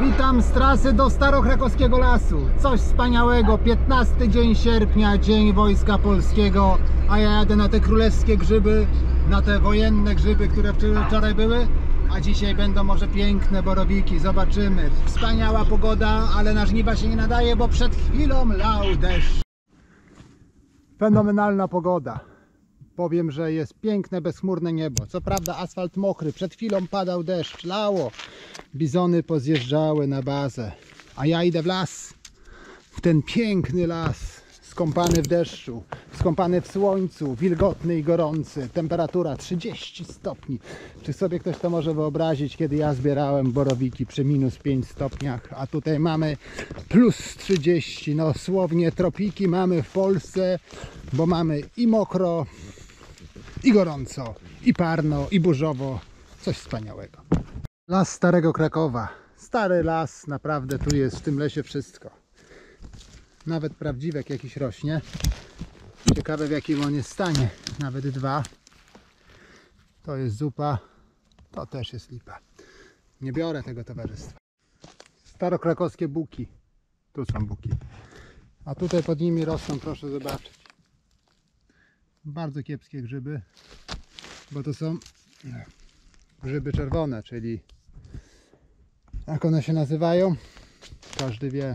Witam z trasy do Starokrakowskiego Lasu. Coś wspaniałego, 15 dzień sierpnia, Dzień Wojska Polskiego, a ja jadę na te królewskie grzyby, na te wojenne grzyby, które wczoraj były, a dzisiaj będą może piękne borowiki, zobaczymy. Wspaniała pogoda, ale na żniwa się nie nadaje, bo przed chwilą lał deszcz. Fenomenalna pogoda. Powiem, że jest piękne, bezchmurne niebo. Co prawda asfalt mokry, przed chwilą padał deszcz, lało. Bizony pozjeżdżały na bazę. A ja idę w las. W ten piękny las. Skąpany w deszczu, skąpany w słońcu, wilgotny i gorący. Temperatura 30 stopni. Czy sobie ktoś to może wyobrazić, kiedy ja zbierałem borowiki przy minus 5 stopniach, a tutaj mamy plus 30. No słownie tropiki mamy w Polsce, bo mamy i mokro, i gorąco, i parno, i burzowo. Coś wspaniałego. Las Starego Krakowa. Stary las, naprawdę tu jest w tym lesie wszystko. Nawet prawdziwek jakiś rośnie. Ciekawe w jakim on jest stanie. Nawet dwa. To jest zupa. To też jest lipa. Nie biorę tego towarzystwa. Starokrakowskie buki. Tu są buki. A tutaj pod nimi rosną, proszę zobaczyć, bardzo kiepskie grzyby, bo to są grzyby czerwone, czyli jak one się nazywają? Każdy wie.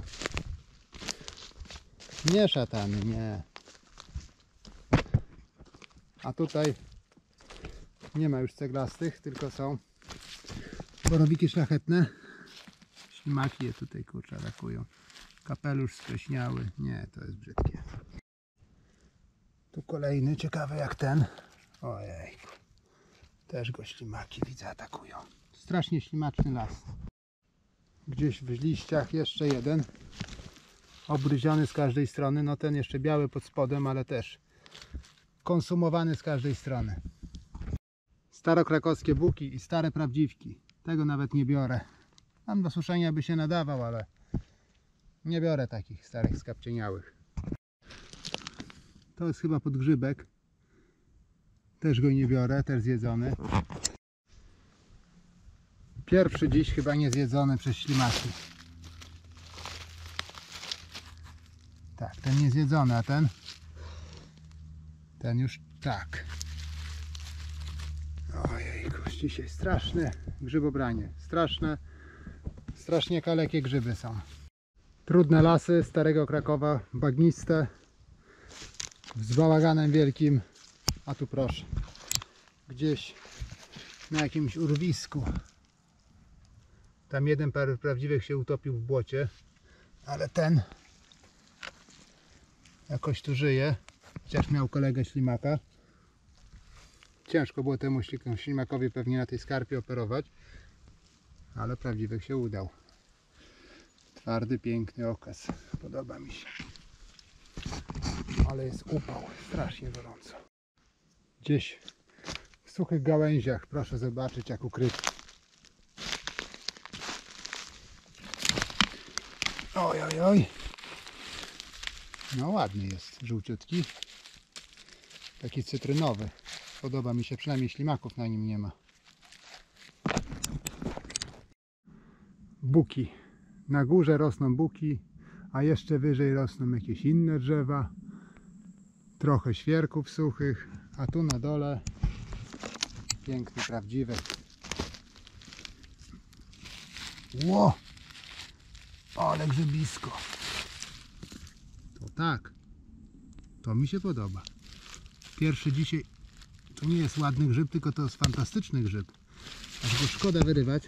Nie szatany, nie. A tutaj nie ma już ceglastych, tylko są borowiki szlachetne. Ślimaki je tutaj kurczę atakują. Kapelusz spleśniały. Nie, to jest brzydkie. Tu kolejny, ciekawy jak ten. Ojej. Też go ślimaki widzę atakują. Strasznie ślimaczny las. Gdzieś w liściach jeszcze jeden. Obryziony z każdej strony. No ten jeszcze biały pod spodem, ale też konsumowany z każdej strony. Starokrakowskie buki i stare prawdziwki. Tego nawet nie biorę. Tam do suszenia by się nadawał, ale nie biorę takich starych skapcieniałych. To jest chyba podgrzybek. Też go nie biorę, też zjedzony. Pierwszy dziś chyba nie zjedzony przez ślimaki. Tak, ten nie zjedzony, a ten? Ten już tak. Ojej, dzisiaj straszne grzybobranie. Strasznie kalekie grzyby są. Trudne lasy Starego Krakowa, bagniste, z bałaganem wielkim. A tu proszę, gdzieś na jakimś urwisku. Tam jeden prawdziwych się utopił w błocie, ale ten jakoś tu żyje, chociaż miał kolegę ślimaka. Ciężko było temu ślimakowi pewnie na tej skarpie operować, ale prawdziwych się udał. Twardy, piękny okaz. Podoba mi się. Ale jest upał. Strasznie gorąco. Gdzieś w suchych gałęziach. Proszę zobaczyć jak ukryty. Oj, oj, oj. No ładny jest. Żółciutki. Taki cytrynowy. Podoba mi się. Przynajmniej ślimaków na nim nie ma. Buki. Na górze rosną buki, a jeszcze wyżej rosną jakieś inne drzewa. Trochę świerków suchych, a tu na dole piękny prawdziwek. Ło! Ale grzybisko. To tak. To mi się podoba. Pierwszy dzisiaj to nie jest ładny grzyb, tylko to jest fantastyczny grzyb. Aż go szkoda wyrywać.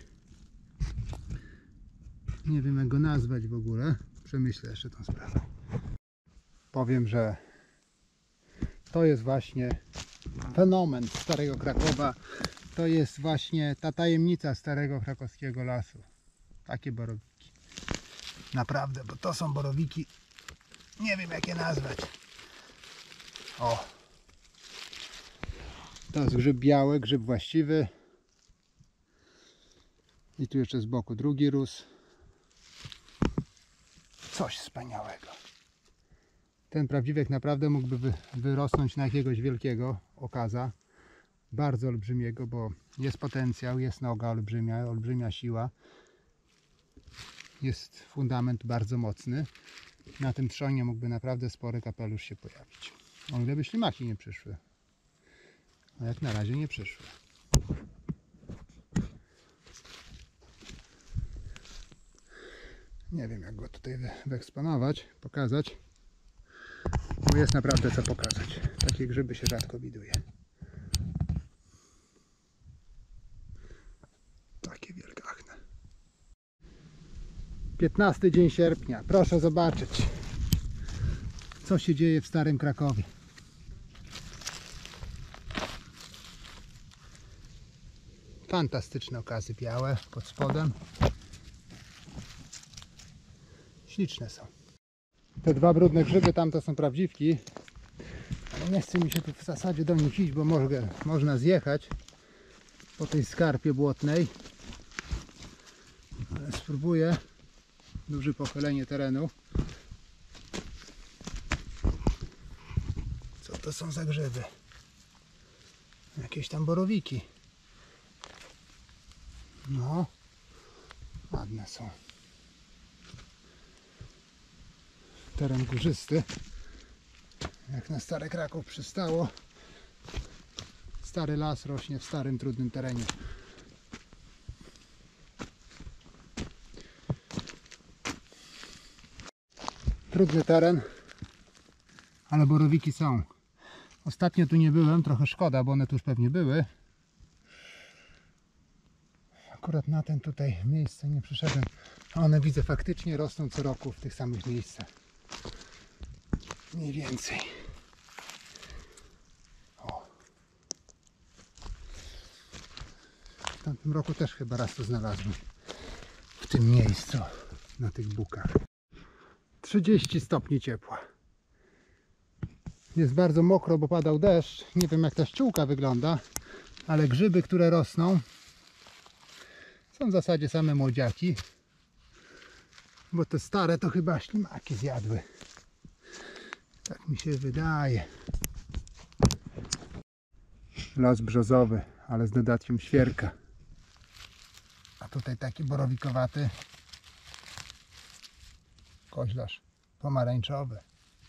Nie wiem jak go nazwać w ogóle. Przemyślę jeszcze tą sprawę. Powiem, że to jest właśnie fenomen Starego Krakowa. To jest właśnie ta tajemnica Starego Krakowskiego Lasu. Takie borowiki. Naprawdę, bo to są borowiki. Nie wiem jak je nazwać. O! To jest grzyb biały, grzyb właściwy. I tu jeszcze z boku drugi rósł. Coś wspaniałego. Ten prawdziwek naprawdę mógłby wyrosnąć na jakiegoś wielkiego okaza. Bardzo olbrzymiego, bo jest potencjał, jest noga olbrzymia, olbrzymia siła. jest fundament bardzo mocny. Na tym trzonie mógłby naprawdę spory kapelusz się pojawić. O ile by ślimaki nie przyszły. A jak na razie nie przyszły. Nie wiem, jak go tutaj wyeksponować, pokazać. Bo jest naprawdę co pokazać. Takie grzyby się rzadko widuje. Takie wielgachne. 15 dzień sierpnia. Proszę zobaczyć, co się dzieje w Starym Krakowie. Fantastyczne okazy białe pod spodem. Śliczne są. Te dwa brudne grzyby tam to są prawdziwki. Ale nie chce mi się tu w zasadzie do nich iść, bo można zjechać po tej skarpie błotnej. Ale spróbuję. Duże pochylenie terenu. Co to są za grzyby? Jakieś tam borowiki. No, ładne są. Teren górzysty. Jak na Stary Kraków przystało. Stary las rośnie w starym, trudnym terenie. Trudny teren, ale borowiki są. Ostatnio tu nie byłem, trochę szkoda, bo one tu już pewnie były. Akurat na ten tutaj miejsce nie przyszedłem. A one, widzę, faktycznie rosną co roku w tych samych miejscach. Mniej więcej. O. W tamtym roku też chyba raz to znalazłem. W tym miejscu, na tych bukach. 30 stopni ciepła. Jest bardzo mokro, bo padał deszcz. Nie wiem, jak ta ściółka wygląda, ale grzyby, które rosną, są w zasadzie same młodziaki. Bo te stare to chyba ślimaki zjadły. Tak mi się wydaje. Las brzozowy, ale z dodatkiem świerka. A tutaj taki borowikowaty koźlarz pomarańczowy.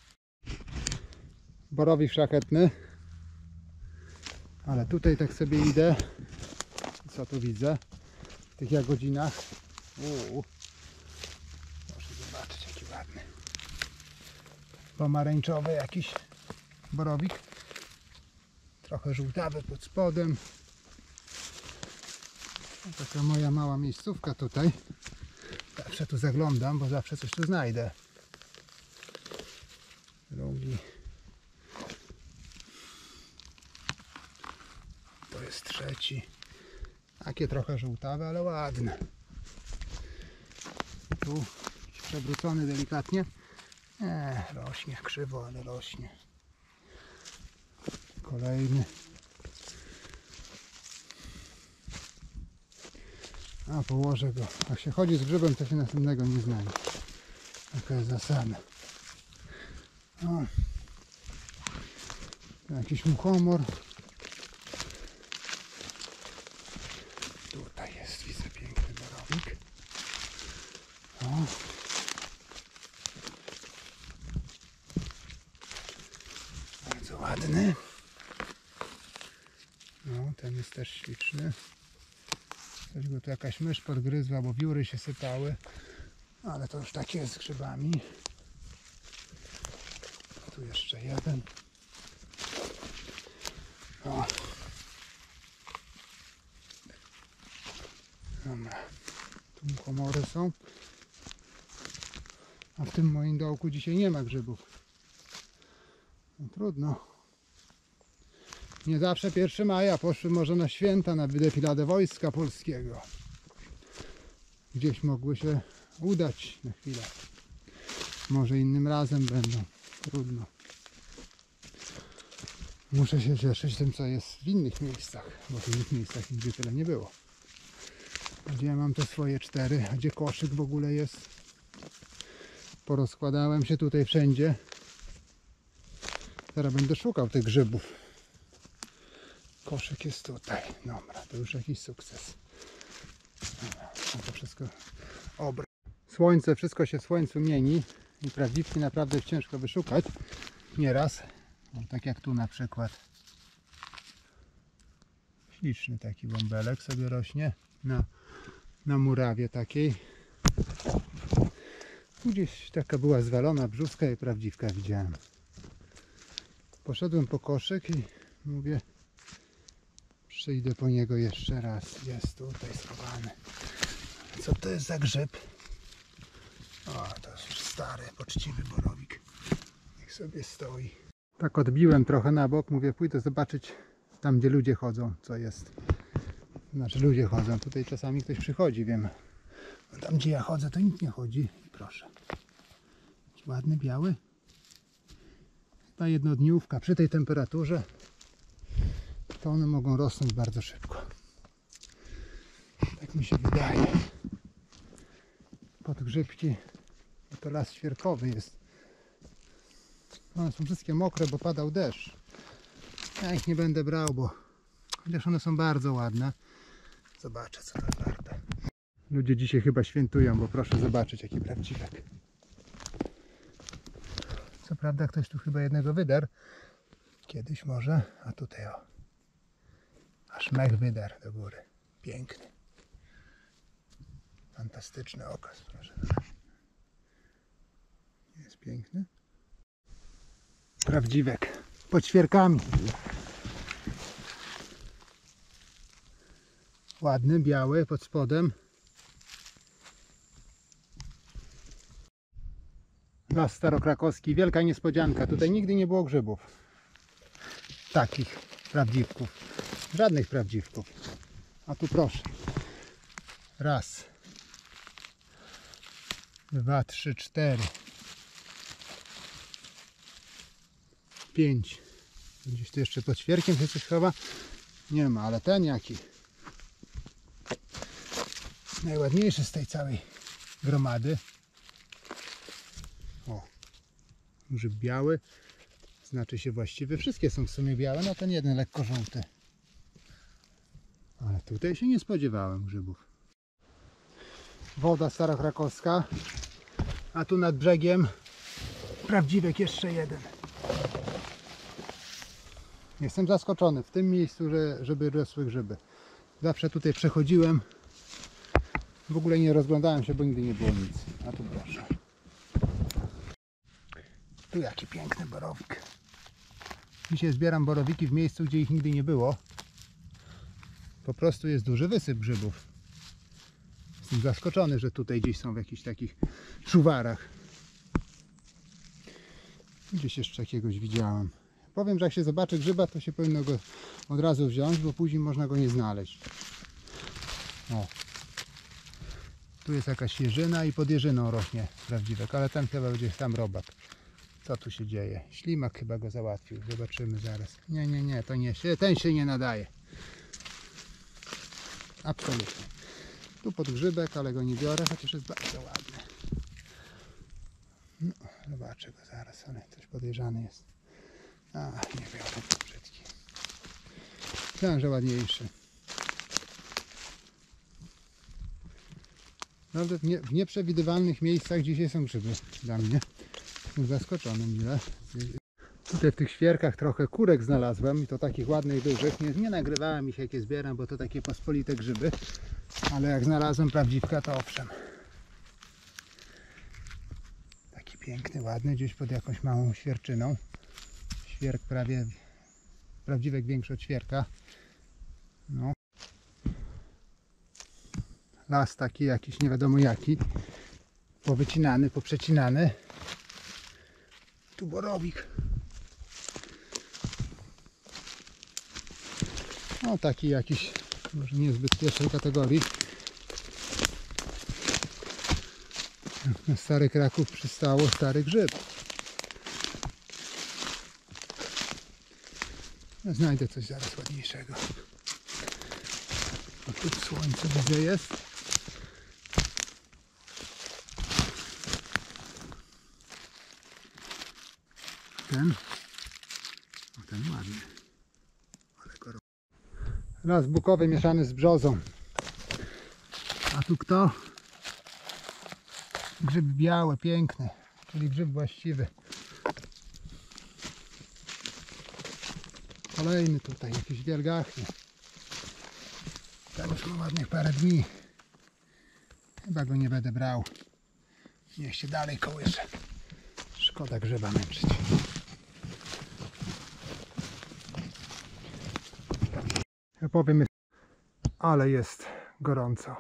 Borowik szlachetny. Ale tutaj tak sobie idę. Co tu widzę? W tych jagodzinach. Proszę zobaczyć, jaki ładny. Pomarańczowy jakiś borowik. Trochę żółtawy pod spodem. Taka moja mała miejscówka tutaj. Zawsze tu zaglądam, bo zawsze coś tu znajdę. Drugi. To jest trzeci. Takie trochę żółtawe, ale ładne. Tu przewrócony delikatnie. Rośnie krzywo, ale rośnie. Kolejny. A położę go. Jak się chodzi z grzybem, to się następnego nie znajdzie. Taka jest zasada. O. Jakiś muchomor. Tutaj jest, widzę, piękny borowik. O. Bardzo ładny. No, ten jest też śliczny. Coś go tu jakaś mysz podgryzła, bo wióry się sypały. Ale to już tak jest z grzybami. Tu jeszcze jeden. O. Dobra. Tu komory są. A w tym moim dołku dzisiaj nie ma grzybów. No, trudno. Nie zawsze 1 maja. Poszły może na święta, na defiladę Wojska Polskiego. Gdzieś mogły się udać na chwilę. Może innym razem będą. Trudno. Muszę się cieszyć tym, co jest w innych miejscach, bo w innych miejscach nigdy tyle nie było. Gdzie ja mam te swoje 4, a gdzie koszyk w ogóle jest? Porozkładałem się tutaj wszędzie. Teraz będę szukał tych grzybów. Koszyk jest tutaj. Dobra, to już jakiś sukces. Dobra, to wszystko obra. Słońce, wszystko się w słońcu mieni i prawdziwki naprawdę ciężko wyszukać nieraz. No, tak jak tu na przykład. Śliczny taki bąbelek sobie rośnie na murawie takiej. Tu gdzieś taka była zwalona brzuska i prawdziwka widziałem. Poszedłem po koszyk i mówię, przyjdę po niego jeszcze raz. Jest tutaj schowany. Co to jest za grzyb? O, to jest już stary, poczciwy borowik. Niech sobie stoi. Tak odbiłem trochę na bok. Mówię, pójdę zobaczyć tam, gdzie ludzie chodzą, co jest. Znaczy ludzie chodzą. Tutaj czasami ktoś przychodzi, wiem. A tam, gdzie ja chodzę, to nikt nie chodzi. I proszę. Taki ładny, biały. Ta jednodniówka przy tej temperaturze to one mogą rosnąć bardzo szybko. Tak mi się wydaje. Podgrzybki to las świerkowy jest. One są wszystkie mokre, bo padał deszcz. Ja ich nie będę brał, bo chociaż one są bardzo ładne. Zobaczę, co to jest warte. Ludzie dzisiaj chyba świętują, bo proszę zobaczyć, jaki prawdziwek. Co prawda ktoś tu chyba jednego wydarł. Kiedyś może, a tutaj o. Aż mech wydarł do góry. Piękny. Fantastyczny okaz, proszę. Jest piękny. Prawdziwek. Pod świerkami. Ładny, biały, pod spodem. Las starokrakowski. Wielka niespodzianka. Tutaj nigdy nie było grzybów. Takich prawdziwków. Żadnych prawdziwków. A tu proszę. Raz. 2, 3, 4. 5. Gdzieś tu jeszcze pod świerkiem się coś chowa. Nie ma, ale ten jaki. Najładniejszy z tej całej gromady. O. Grzyb biały. Znaczy się właściwy. Wszystkie są w sumie białe, no ten jeden lekko żółty. Ale tutaj się nie spodziewałem grzybów. Woda starokrakowska. A tu nad brzegiem prawdziwek jeszcze jeden. Jestem zaskoczony w tym miejscu, żeby rosły grzyby. Zawsze tutaj przechodziłem. W ogóle nie rozglądałem się, bo nigdy nie było nic. A tu proszę. Tu jaki piękny borowik. Dzisiaj zbieram borowiki w miejscu, gdzie ich nigdy nie było. Po prostu jest duży wysyp grzybów. Jestem zaskoczony, że tutaj gdzieś są w jakichś takich szuwarach. Gdzieś jeszcze jakiegoś widziałem. Powiem, że jak się zobaczy grzyba, to się powinno go od razu wziąć, bo później można go nie znaleźć. O. Tu jest jakaś jeżyna i pod jeżyną rośnie prawdziwek, ale ten chyba będzie sam robak. Co tu się dzieje? Ślimak chyba go załatwił. Zobaczymy zaraz. Nie, to nie się, ten się nie nadaje. Absolutnie. Tu podgrzybek, ale go nie biorę, chociaż jest bardzo ładny. No, zobaczę go zaraz, ale coś podejrzany jest. A, nie biorę, to brzydki. Myślałem, że ładniejszy. Naprawdę w nieprzewidywalnych miejscach dzisiaj są grzyby dla mnie. Jestem zaskoczony mile. Tutaj w tych świerkach trochę kurek znalazłem i to takich ładnych, dużych. Nie nagrywałem ich, jakie zbieram, bo to takie pospolite grzyby. Ale jak znalazłem prawdziwka, to owszem. Taki piękny, ładny, gdzieś pod jakąś małą świerczyną. Świerk prawie, prawdziwek większy od świerka. No. Las taki jakiś, nie wiadomo jaki. Powycinany, poprzecinany. Tu borowik. No taki jakiś, może niezbyt pierwszej kategorii. Na Stary Kraków przystało stary grzyb. Znajdę coś zaraz ładniejszego. A tu słońce widzę jest. Ten. O, ten ładny. Ale go... Las bukowy mieszany z brzozą. A tu kto? Grzyb biały, piękny, czyli grzyb właściwy. Kolejny tutaj, jakiś wielgachny. Tam już ma ładnych parę dni. Chyba go nie będę brał. Niech się dalej kołysze. Szkoda grzyba męczyć. Ja powiem, ale jest gorąco.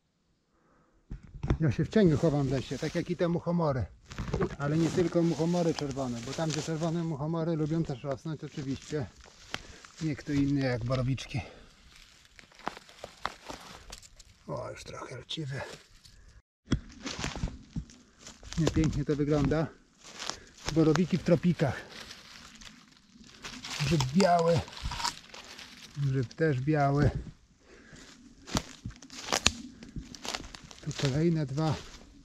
Ja się w cieniu chowam w lesie, tak jak i te muchomory. Ale nie tylko muchomory czerwone, bo tam gdzie czerwone muchomory lubią też rosnąć oczywiście. Nie kto inny jak borowiczki. O, już trochę leciwy. Nie, pięknie to wygląda. Borowiki w tropikach. Grzyb biały. Grzyb też biały. Tu kolejne dwa.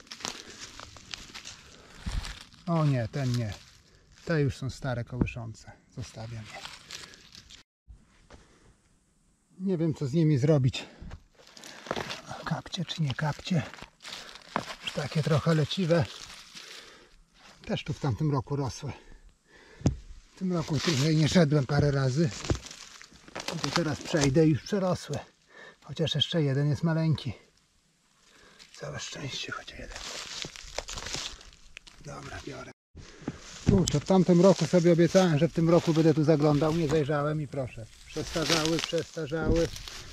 O nie, ten nie. Te już są stare, kołyszące. Zostawiam je. Nie wiem, co z nimi zrobić. Kapcie czy nie kapcie. Już takie trochę leciwe. Też tu w tamtym roku rosły. W tym roku tutaj nie szedłem parę razy. To teraz przejdę i już przerosły. Chociaż jeszcze jeden jest maleńki. Całe szczęście, choć jeden. Dobra, biorę. Kurczę, w tamtym roku sobie obiecałem, że w tym roku będę tu zaglądał. Nie zajrzałem i proszę. Przestarzały.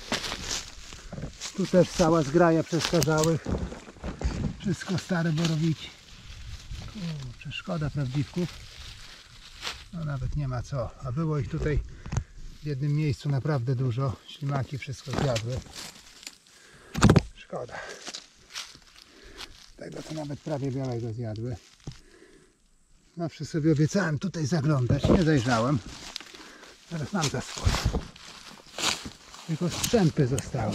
Tu też cała zgraja przestarzałych. Wszystko stare borowiki. Kurczę, szkoda prawdziwków. No nawet nie ma co. A było ich tutaj w jednym miejscu naprawdę dużo. Ślimaki wszystko zjadły. Szkoda. Tego to nawet prawie białego zjadły. Zawsze sobie obiecałem tutaj zaglądać. Nie zajrzałem. Teraz mam za swoje. Tylko strzępy zostały.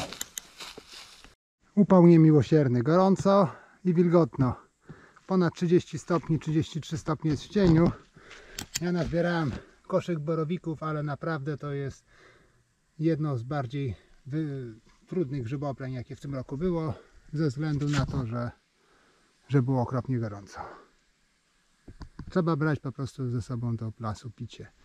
Upał niemiłosierny. Gorąco i wilgotno. Ponad 30 stopni, 33 stopnie jest w cieniu. Ja nazbierałem koszyk borowików, ale naprawdę to jest jedno z bardziej trudnych grzybobrań, jakie w tym roku było, ze względu na to, że było okropnie gorąco. Trzeba brać po prostu ze sobą do lasu picie.